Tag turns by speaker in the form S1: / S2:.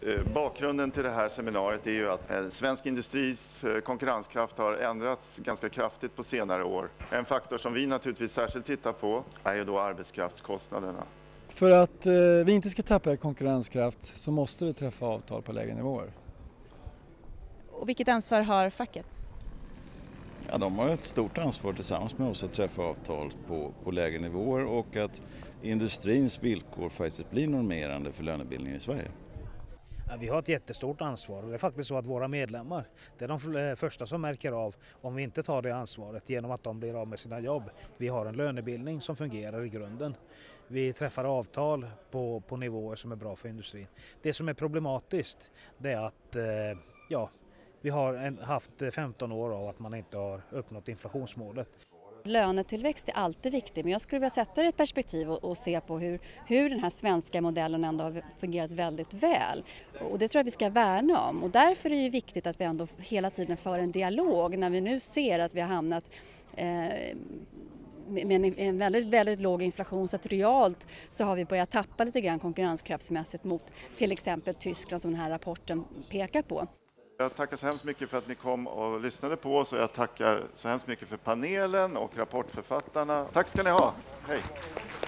S1: Bakgrunden till det här seminariet är ju att svensk industris konkurrenskraft har ändrats ganska kraftigt på senare år. En faktor som vi naturligtvis särskilt tittar på är ju då arbetskraftskostnaderna.
S2: För att vi inte ska tappa konkurrenskraft så måste vi träffa avtal på lägre nivåer.
S3: Och vilket ansvar har facket?
S4: Ja, de har ett stort ansvar tillsammans med oss att träffa avtal på lägre nivåer och att industrins villkor faktiskt blir normerande för lönebildningen i Sverige.
S5: Ja, vi har ett jättestort ansvar och det är faktiskt så att våra medlemmar, det är de första som märker av om vi inte tar det ansvaret genom att de blir av med sina jobb. Vi har en lönebildning som fungerar i grunden. Vi träffar avtal på nivåer som är bra för industrin. Det som är problematiskt det är att vi har haft 15 år av att man inte har uppnått inflationsmålet.
S6: Lönetillväxt är alltid viktig, men jag skulle vilja sätta det i ett perspektiv och se på hur den här svenska modellen ändå har fungerat väldigt väl. Och det tror jag vi ska värna om. Och därför är det ju viktigt att vi ändå hela tiden för en dialog när vi nu ser att vi har hamnat med en väldigt, väldigt låg inflation, så att realt så har vi börjat tappa lite grann konkurrenskraftsmässigt mot till exempel Tyskland som den här rapporten pekar på.
S1: Jag tackar så hemskt mycket för att ni kom och lyssnade på oss och jag tackar så hemskt mycket för panelen och rapportförfattarna. Tack ska ni ha. Hej!